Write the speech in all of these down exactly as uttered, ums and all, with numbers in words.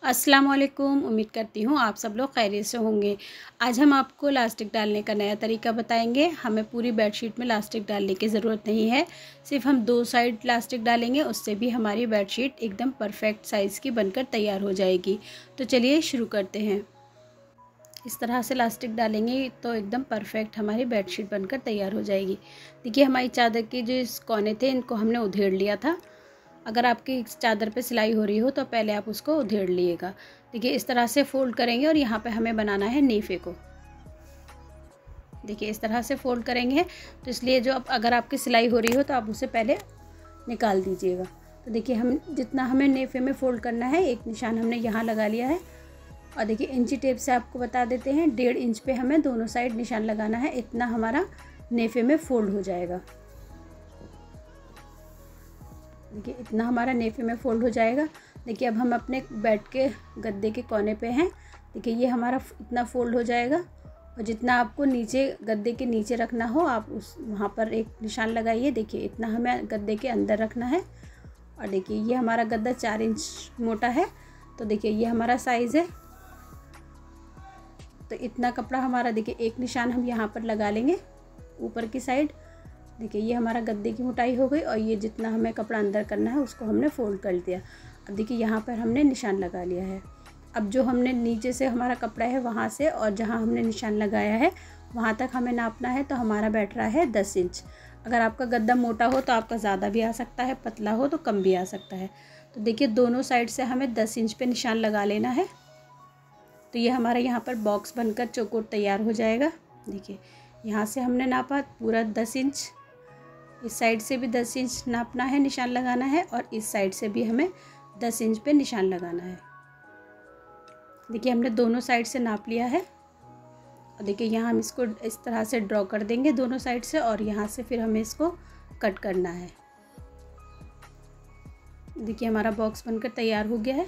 अस्सलाम वालेकुम। उम्मीद करती हूँ आप सब लोग खैरियत से होंगे। आज हम आपको लास्टिक डालने का नया तरीका बताएंगे। हमें पूरी बेडशीट में लास्टिक डालने की ज़रूरत नहीं है, सिर्फ हम दो साइड लास्टिक डालेंगे, उससे भी हमारी बेडशीट एकदम परफेक्ट साइज़ की बनकर तैयार हो जाएगी। तो चलिए शुरू करते हैं। इस तरह से लास्टिक डालेंगे तो एकदम परफेक्ट हमारी बेडशीट बनकर तैयार हो जाएगी। देखिए, हमारी चादर के जो इस कोने थे इनको हमने उधेड़ लिया था। अगर आपकी चादर पे सिलाई हो रही हो तो पहले आप उसको उधेड़ लिएगा। देखिए, इस तरह से फोल्ड करेंगे और यहाँ पे हमें बनाना है नेफे को। देखिए, इस तरह से फोल्ड करेंगे तो इसलिए जो अब अगर आपकी सिलाई हो रही हो तो आप उसे पहले निकाल दीजिएगा। तो देखिए, हम जितना हमें नेफे में फ़ोल्ड करना है, एक निशान हमने यहाँ लगा लिया है। और देखिए, इंची टेप से आपको बता देते हैं, डेढ़ इंच पे हमें दोनों साइड निशान लगाना है। इतना हमारा नेफे में फ़ोल्ड हो जाएगा। देखिए, इतना हमारा नेफे में फ़ोल्ड हो जाएगा। देखिए, अब हम अपने बेड के गद्दे के कोने पे हैं। देखिए, ये हमारा इतना फ़ोल्ड हो जाएगा। और जितना आपको नीचे गद्दे के नीचे रखना हो आप उस वहाँ पर एक निशान लगाइए। देखिए, इतना हमें गद्दे के अंदर रखना है। और देखिए, ये हमारा गद्दा चार इंच मोटा है। तो देखिए, ये हमारा साइज़ है। तो इतना कपड़ा हमारा, देखिए, एक निशान हम यहाँ पर लगा लेंगे ऊपर की साइड। देखिए, ये हमारा गद्दे की मोटाई हो गई। और ये जितना हमें कपड़ा अंदर करना है उसको हमने फ़ोल्ड कर दिया। अब देखिए, यहाँ पर हमने निशान लगा लिया है। अब जो हमने नीचे से हमारा कपड़ा है वहाँ से और जहाँ हमने निशान लगाया है वहाँ तक हमें नापना है। तो हमारा बैठ रहा है दस इंच। अगर आपका गद्दा मोटा हो तो आपका ज़्यादा भी आ सकता है, पतला हो तो कम भी आ सकता है। तो देखिए, दोनों साइड से हमें दस इंच पे निशान लगा लेना है। तो ये हमारा यहाँ पर बॉक्स बनकर चौकोर तैयार हो जाएगा। देखिए, यहाँ से हमने नापा पूरा दस इंच, इस साइड से भी दस इंच नापना है, निशान लगाना है। और इस साइड से भी हमें दस इंच पे निशान लगाना है। देखिए, हमने दोनों साइड से नाप लिया है। और देखिए, यहाँ हम इसको इस तरह से ड्रॉ कर देंगे दोनों साइड से। और यहाँ से फिर हमें इसको कट करना है। देखिए, हमारा बॉक्स बनकर तैयार हो गया है।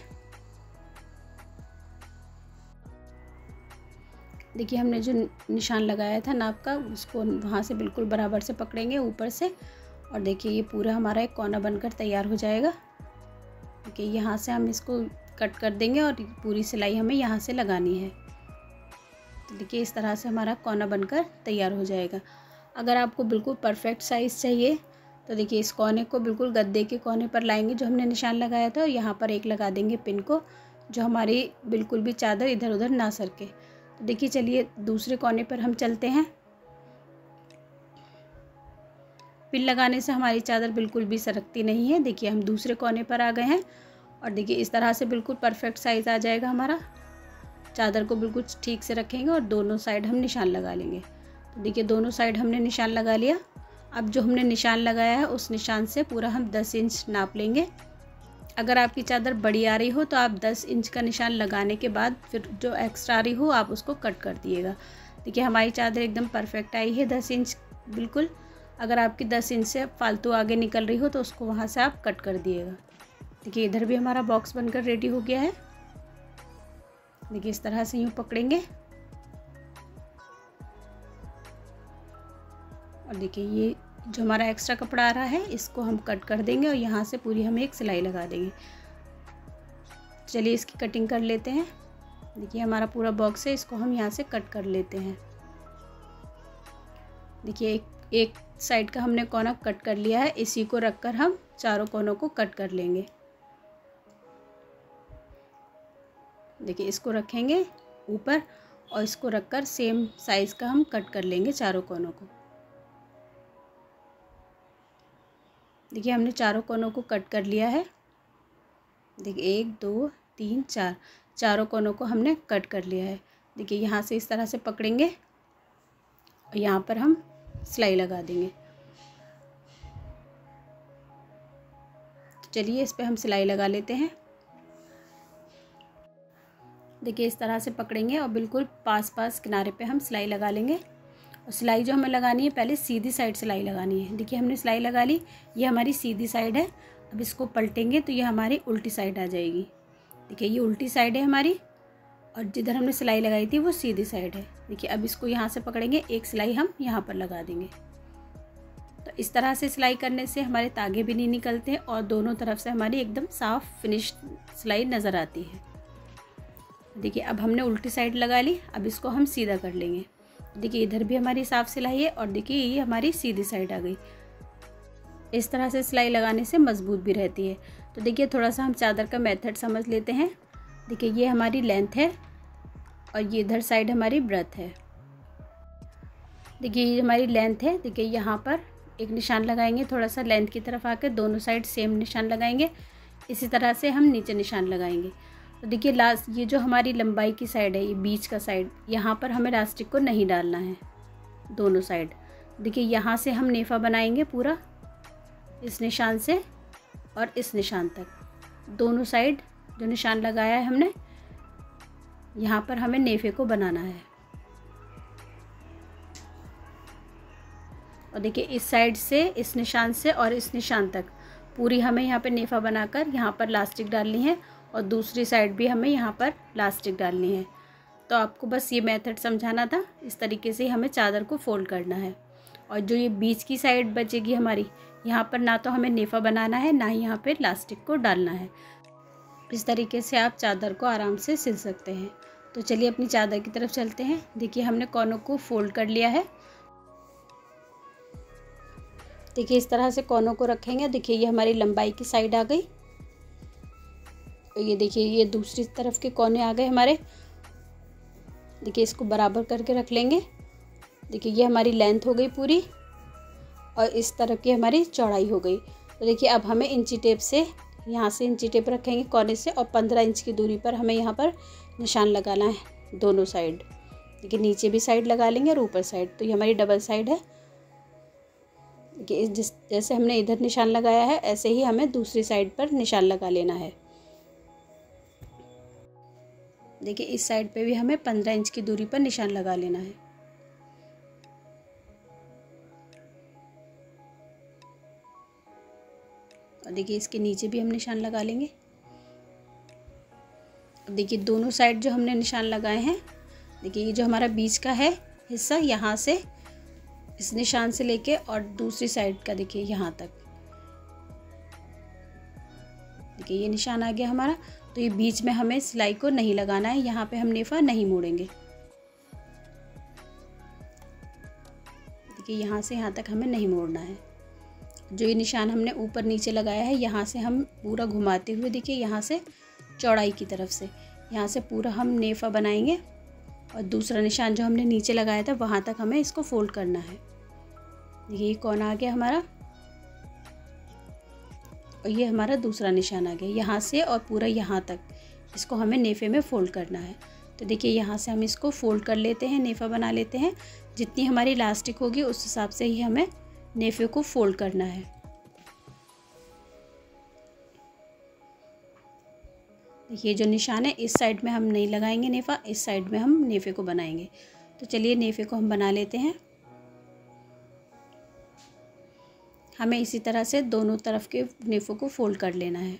देखिए, हमने जो निशान लगाया था नाप का, उसको वहाँ से बिल्कुल बराबर से पकड़ेंगे ऊपर से। और देखिए, ये पूरा हमारा एक कोना बनकर तैयार हो जाएगा। देखिए, यहाँ से हम इसको कट कर देंगे और पूरी सिलाई हमें यहाँ से लगानी है। तो देखिए, इस तरह से हमारा कोना बनकर तैयार हो जाएगा। अगर आपको बिल्कुल परफेक्ट साइज़ चाहिए तो देखिए, इस कोने को बिल्कुल गद्दे के कोने पर लाएंगे जो हमने निशान लगाया था। और यहाँ पर एक लगा देंगे पिन को, जो हमारी बिल्कुल भी चादर इधर उधर ना सरके। तो देखिए, चलिए दूसरे कोने पर हम चलते हैं। पिन लगाने से हमारी चादर बिल्कुल भी सरकती नहीं है। देखिए, हम दूसरे कोने पर आ गए हैं। और देखिए, इस तरह से बिल्कुल परफेक्ट साइज़ आ जाएगा हमारा। चादर को बिल्कुल ठीक से रखेंगे और दोनों साइड हम निशान लगा लेंगे। तो देखिए, दोनों साइड हमने निशान लगा लिया। अब जो हमने निशान लगाया है उस निशान से पूरा हम दस इंच नाप लेंगे। अगर आपकी चादर बड़ी आ रही हो तो आप दस इंच का निशान लगाने के बाद फिर जो एक्स्ट्रा आ रही हो आप उसको कट कर दिएगा। देखिए, हमारी चादर एकदम परफेक्ट आई है दस इंच बिल्कुल। अगर आपकी दस इंच से फालतू आगे निकल रही हो तो उसको वहाँ से आप कट कर दिएगा। देखिए, इधर भी हमारा बॉक्स बनकर रेडी हो गया है। देखिए, इस तरह से यूँ पकड़ेंगे। और देखिए, ये जो हमारा एक्स्ट्रा कपड़ा आ रहा है इसको हम कट कर देंगे और यहाँ से पूरी हम एक सिलाई लगा देंगे। चलिए, इसकी कटिंग कर लेते हैं। देखिए, हमारा पूरा बॉक्स है, इसको हम यहाँ से कट कर लेते हैं। देखिए, एक एक साइड का हमने कोना कट कर लिया है। इसी को रखकर हम चारों कोनों को कट कर लेंगे। देखिए, इसको रखेंगे ऊपर और इसको रखकर सेम साइज़ का हम कट कर लेंगे चारों कोनों को। देखिए, हमने चारों कोनों को कट कर लिया है। देखिए, एक दो तीन चार, चारों कोनों को हमने कट कर लिया है। देखिए, यहाँ से इस तरह से पकड़ेंगे और यहाँ पर हम सिलाई लगा देंगे। तो चलिए, इस पे हम सिलाई लगा लेते हैं। देखिए, इस तरह से पकड़ेंगे और बिल्कुल पास पास किनारे पे हम सिलाई लगा लेंगे। और सिलाई जो हमें लगानी है, पहले सीधी साइड सिलाई लगानी है। देखिए, हमने सिलाई लगा ली, ये हमारी सीधी साइड है। अब इसको पलटेंगे तो ये हमारी उल्टी साइड आ जाएगी। देखिए, ये उल्टी साइड है हमारी और जिधर हमने सिलाई लगाई थी वो सीधी साइड है। देखिए, अब इसको यहाँ से पकड़ेंगे, एक सिलाई हम यहाँ पर लगा देंगे। तो इस तरह से सिलाई करने से हमारे तागे भी नहीं निकलते और दोनों तरफ से हमारी एकदम साफ़ फिनिश सिलाई नज़र आती है। देखिए अब हमने उल्टी साइड लगा ली, अब इसको हम सीधा कर लेंगे। देखिए इधर भी हमारी साफ सिलाई है और देखिए ये हमारी सीधी साइड आ गई। इस तरह से सिलाई लगाने से मजबूत भी रहती है। तो देखिए थोड़ा सा हम चादर का मेथड समझ लेते हैं। देखिए ये हमारी लेंथ है और ये इधर साइड हमारी ब्रेथ है। देखिए ये हमारी लेंथ है। देखिए यहाँ पर एक निशान लगाएंगे, थोड़ा सा लेंथ की तरफ आकर दोनों साइड सेम निशान लगाएंगे। इसी तरह से हम नीचे निशान लगाएंगे। तो देखिए लास्ट ये जो हमारी लंबाई की साइड है, ये बीच का साइड, यहाँ पर हमें इलास्टिक को नहीं डालना है दोनों साइड। देखिए यहाँ से हम नेफा बनाएंगे पूरा, इस निशान से और इस निशान तक दोनों साइड जो निशान लगाया है हमने, यहाँ पर हमें नेफे को बनाना है। और देखिए इस साइड से, इस निशान से और इस निशान तक पूरी हमें यहाँ पे नेफा बनाकर यहाँ पर इलास्टिक डालनी है और दूसरी साइड भी हमें यहाँ पर इलास्टिक डालनी है। तो आपको बस ये मेथड समझाना था। इस तरीके से हमें चादर को फोल्ड करना है। और जो ये बीच की साइड बचेगी हमारी, यहाँ पर ना तो हमें नेफा बनाना है, ना ही यहाँ पे इलास्टिक को डालना है। इस तरीके से आप चादर को आराम से सिल सकते हैं। तो चलिए अपनी चादर की तरफ चलते हैं। देखिए हमने कोनों को फोल्ड कर लिया है। देखिए इस तरह से कोनों को रखेंगे। देखिए ये हमारी लंबाई की साइड आ गई। ये देखिए ये दूसरी तरफ के कोने आ गए हमारे। देखिए इसको बराबर करके रख लेंगे। देखिए ये हमारी लेंथ हो गई पूरी और इस तरफ की हमारी चौड़ाई हो गई। तो देखिए अब हमें इंची टेप से, यहाँ से इंची टेप रखेंगे कोने से और पंद्रह इंच की दूरी पर हमें यहाँ पर निशान लगाना है दोनों साइड। देखिए नीचे भी साइड लगा लेंगे और ऊपर साइड। तो ये हमारी डबल साइड है। देखिए जिस जैसे हमने इधर निशान लगाया है, ऐसे ही हमें दूसरी साइड पर निशान लगा लेना है। देखिए इस साइड पे भी हमें पंद्रह इंच की दूरी पर निशान लगा लेना है। और देखिए इसके नीचे भी हम निशान लगा लेंगे। अब देखिए दोनों साइड जो हमने निशान लगाए हैं, देखिए ये जो हमारा बीच का है हिस्सा, यहाँ से इस निशान से लेके और दूसरी साइड का देखिए यहाँ तक, देखिए ये निशान आ गया हमारा। तो ये बीच में हमें सिलाई को नहीं लगाना है, यहाँ पे हम नेफा नहीं मोड़ेंगे। देखिए यहाँ से यहाँ तक हमें नहीं मोड़ना है। जो ये निशान हमने ऊपर नीचे लगाया है, यहाँ से हम पूरा घुमाते हुए, देखिए यहाँ से चौड़ाई की तरफ से, यहाँ से पूरा हम नेफा बनाएंगे और दूसरा निशान जो हमने नीचे लगाया था वहाँ तक हमें इसको फोल्ड करना है। देखिए ये कोना आ गया हमारा और ये हमारा दूसरा निशान आ गया यहाँ से और पूरा यहाँ तक। इसको हमें नेफे में फोल्ड करना है। तो देखिए यहाँ से हम इसको फोल्ड कर लेते हैं, नेफा बना लेते हैं। जितनी हमारी इलास्टिक होगी उस हिसाब से ही हमें नेफे को फोल्ड करना है। देखिए जो निशान है इस साइड में हम नहीं लगाएंगे नेफा, इस साइड में हम नेफे को बनाएंगे। तो चलिए नेफे को हम बना लेते हैं। हमें इसी तरह से दोनों तरफ के नेफों को फोल्ड कर लेना है।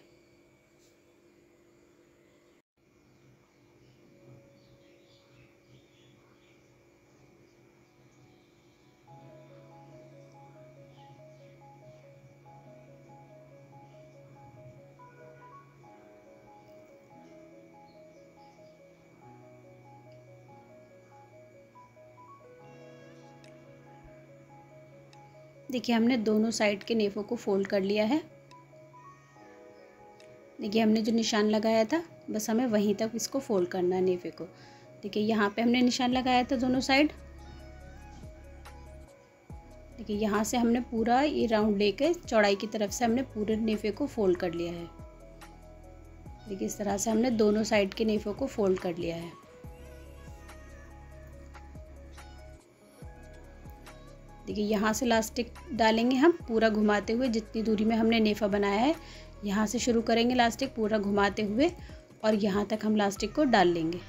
देखिए हमने दोनों साइड के नेफों को फोल्ड कर लिया है। देखिए हमने जो निशान लगाया था बस हमें वहीं तक इसको फोल्ड करना है नेफे को। देखिए यहाँ पे हमने निशान लगाया था दोनों साइड। देखिए यहाँ से हमने पूरा ये राउंड लेके चौड़ाई की तरफ से हमने पूरे नेफे को फोल्ड कर लिया है। देखिए इस तरह से हमने दोनों साइड के नेफों को फोल्ड कर लिया है। देखिए यहाँ से इलास्टिक डालेंगे हम पूरा घुमाते हुए, जितनी दूरी में हमने नेफा बनाया है यहाँ से शुरू करेंगे इलास्टिक पूरा घुमाते हुए और यहाँ तक हम इलास्टिक को डाल लेंगे।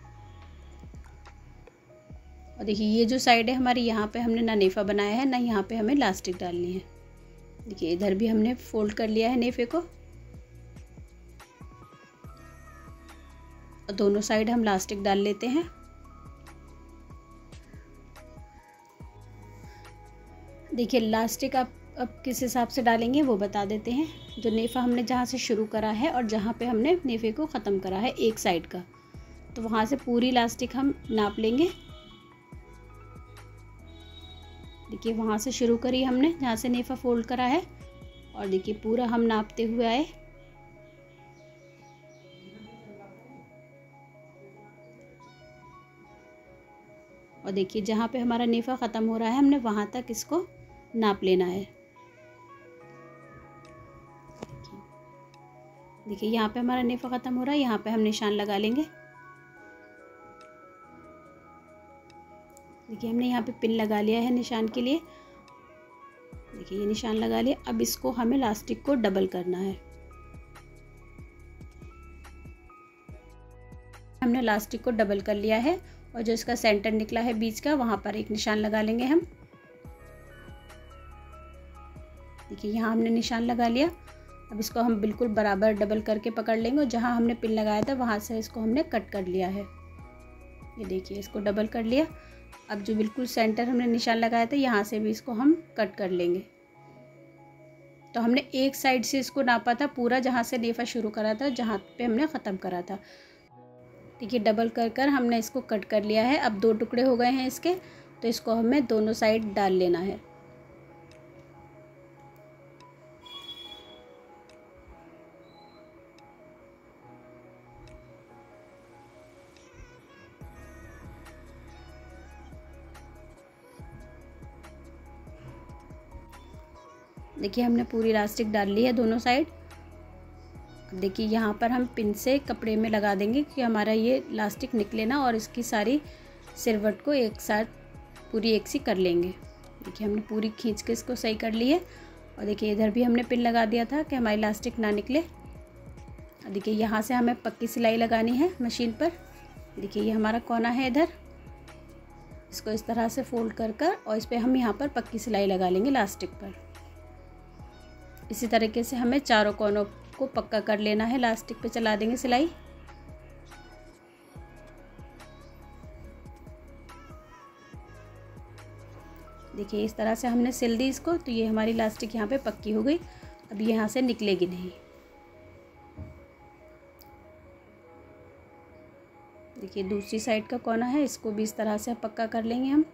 और देखिए ये जो साइड है हमारी, यहाँ पे हमने ना नेफा बनाया है ना यहाँ पे हमें इलास्टिक डालनी है। देखिए इधर भी हमने फोल्ड कर लिया है नेफे को और दोनों साइड हम इलास्टिक डाल लेते हैं। देखिए इलास्टिक आप अब किस हिसाब से डालेंगे वो बता देते हैं। जो नेफा हमने जहाँ से शुरू करा है और जहाँ पे हमने नेफे को ख़त्म करा है एक साइड का, तो वहाँ से पूरी इलास्टिक हम नाप लेंगे। देखिए वहाँ से शुरू करी हमने जहाँ से नेफा फोल्ड करा है, और देखिए पूरा हम नापते हुए आए। और देखिए जहाँ पे हमारा नेफा ख़त्म हो रहा है हमने वहाँ तक इसको नाप लेना है। देखिए यहाँ पे हमारा नेफा ख़त्म हो रहा है, यहाँ पे हम निशान लगा लेंगे। देखिए हमने यहाँ पे पिन लगा लिया है निशान के लिए। देखिए ये निशान लगा लिया। अब इसको हमें इलास्टिक को डबल करना है। हमने इलास्टिक को डबल कर लिया है, और जो इसका सेंटर निकला है बीच का वहाँ पर एक निशान लगा लेंगे हम। देखिए यहाँ हमने निशान लगा लिया। अब इसको हम बिल्कुल बराबर डबल करके पकड़ लेंगे, और जहाँ हमने पिन लगाया था वहाँ से इसको हमने कट कर लिया है। ये देखिए इसको डबल कर लिया। अब जो बिल्कुल सेंटर हमने निशान लगाया था यहाँ से भी इसको हम कट कर लेंगे। तो हमने एक साइड से इसको नापा था पूरा, जहाँ से नेफा शुरू करा था, जहाँ पे हमने ख़त्म करा था। देखिए डबल कर कर हमने इसको कट कर लिया है। अब दो टुकड़े हो गए हैं इसके, तो इसको हमें दोनों साइड डाल लेना है। देखिए हमने पूरी इलास्टिक डाल ली है दोनों साइड। अब देखिए यहाँ पर हम पिन से कपड़े में लगा देंगे कि हमारा ये इलास्टिक निकले ना, और इसकी सारी सिरवट को एक साथ पूरी एक सी कर लेंगे। देखिए हमने पूरी खींच के इसको सही कर ली है। और देखिए इधर भी हमने पिन लगा दिया था कि हमारी इलास्टिक ना निकले। देखिए यहाँ से हमें पक्की सिलाई लगानी है मशीन पर। देखिए ये हमारा कोना है इधर, इसको इस तरह से फोल्ड कर कर और इस पर हम यहाँ पर पक्की सिलाई लगा लेंगे इलास्टिक पर। इसी तरीके से हमें चारों कोनों को पक्का कर लेना है। इलास्टिक पे चला देंगे सिलाई। देखिए इस तरह से हमने सिल दी इसको, तो ये हमारी इलास्टिक यहाँ पे पक्की हो गई। अब यहाँ से निकलेगी नहीं। देखिए दूसरी साइड का कोना है, इसको भी इस तरह से पक्का कर लेंगे हम।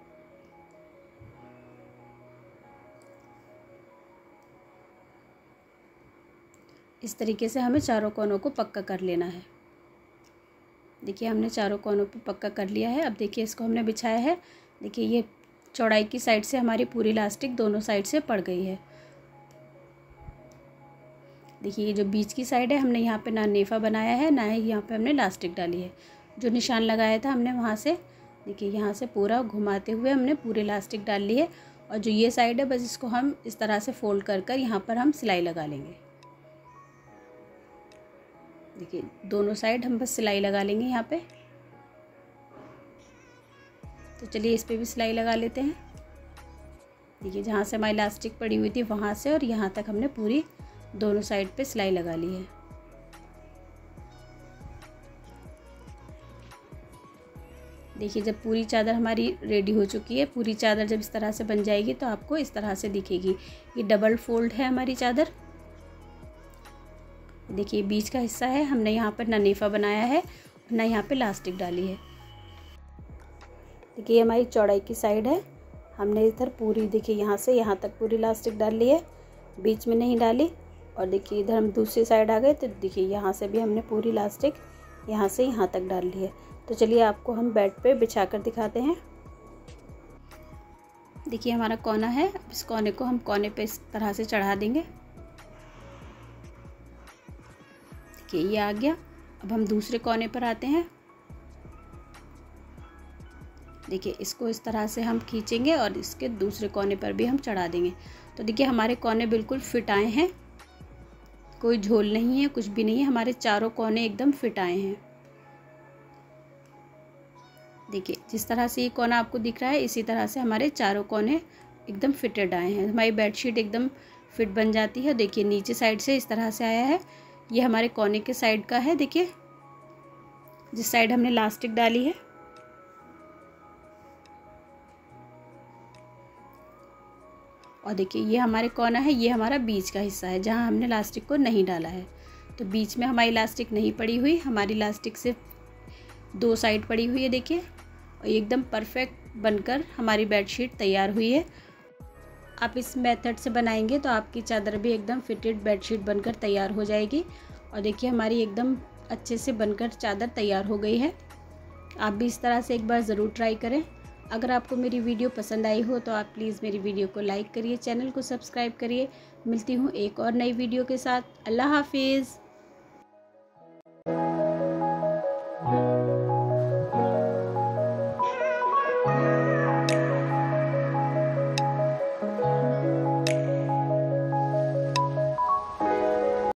इस तरीके से हमें चारों कोनों को पक्का कर लेना है। देखिए हमने चारों कोनों पे पक्का कर लिया है। अब देखिए इसको हमने बिछाया है। देखिए ये चौड़ाई की साइड से हमारी पूरी इलास्टिक दोनों साइड से पड़ गई है। देखिए ये जो बीच की साइड है हमने यहाँ पे ना नेफा बनाया है, ना ही यहाँ पे हमने इलास्टिक डाली है। जो निशान लगाया था हमने वहाँ से, देखिए यहाँ से पूरा घुमाते हुए हमने पूरी इलास्टिक डाल ली है। और जो ये साइड है बस इसको हम इस तरह से फोल्ड कर कर यहाँ पर हम सिलाई लगा लेंगे। देखिए दोनों साइड हम बस सिलाई लगा लेंगे यहाँ पे। तो चलिए इस पे भी सिलाई लगा लेते हैं। देखिए जहाँ से हमारी इलास्टिक पड़ी हुई थी वहाँ से और यहाँ तक हमने पूरी दोनों साइड पे सिलाई लगा ली है। देखिए जब पूरी चादर हमारी रेडी हो चुकी है, पूरी चादर जब इस तरह से बन जाएगी तो आपको इस तरह से दिखेगी। ये डबल फोल्ड है हमारी चादर। देखिए बीच का हिस्सा है, हमने यहाँ पर ना नेफा बनाया है ना यहाँ पे इलास्टिक डाली है। देखिए हमारी चौड़ाई की साइड है, हमने इधर पूरी देखिए यहाँ से यहाँ तक पूरी इलास्टिक डाल ली है, बीच में नहीं डाली। और देखिए इधर हम दूसरी साइड आ गए तो देखिए यहाँ से भी हमने पूरी इलास्टिक यहाँ से यहाँ तक डाल ली है। तो चलिए आपको हम बेड पे बिछा कर दिखाते हैं। देखिए हमारा कोना है, इस कोने को हम कोने पे इस तरह से चढ़ा देंगे। देखिए ये आ गया। अब हम दूसरे कोने पर आते हैं। देखिए इसको इस तरह से हम खींचेंगे और इसके दूसरे कोने पर भी हम चढ़ा देंगे। तो देखिए हमारे कोने बिल्कुल फिट आए हैं, कोई झोल नहीं है, कुछ भी नहीं है, हमारे चारों कोने एकदम फिट आए हैं। देखिए जिस तरह से ये कोना आपको दिख रहा है इसी तरह से हमारे चारों कोने एकदम फिटेड आए हैं। हमारी बेडशीट एकदम फिट बन जाती है। देखिए नीचे साइड से इस तरह से आया है, ये हमारे कोने के साइड का है। देखिए जिस साइड हमने इलास्टिक डाली है। और देखिए ये हमारे कोना है, ये हमारा बीच का हिस्सा है जहाँ हमने इलास्टिक को नहीं डाला है। तो बीच में हमारी इलास्टिक नहीं पड़ी हुई, हमारी इलास्टिक सिर्फ दो साइड पड़ी हुई है देखिए, और एकदम परफेक्ट बनकर हमारी बेडशीट तैयार हुई है। आप इस मेथड से बनाएंगे तो आपकी चादर भी एकदम फिटेड बेडशीट बनकर तैयार हो जाएगी। और देखिए हमारी एकदम अच्छे से बनकर चादर तैयार हो गई है। आप भी इस तरह से एक बार ज़रूर ट्राई करें। अगर आपको मेरी वीडियो पसंद आई हो तो आप प्लीज़ मेरी वीडियो को लाइक करिए, चैनल को सब्सक्राइब करिए। मिलती हूँ एक और नई वीडियो के साथ। अल्लाह हाफिज़।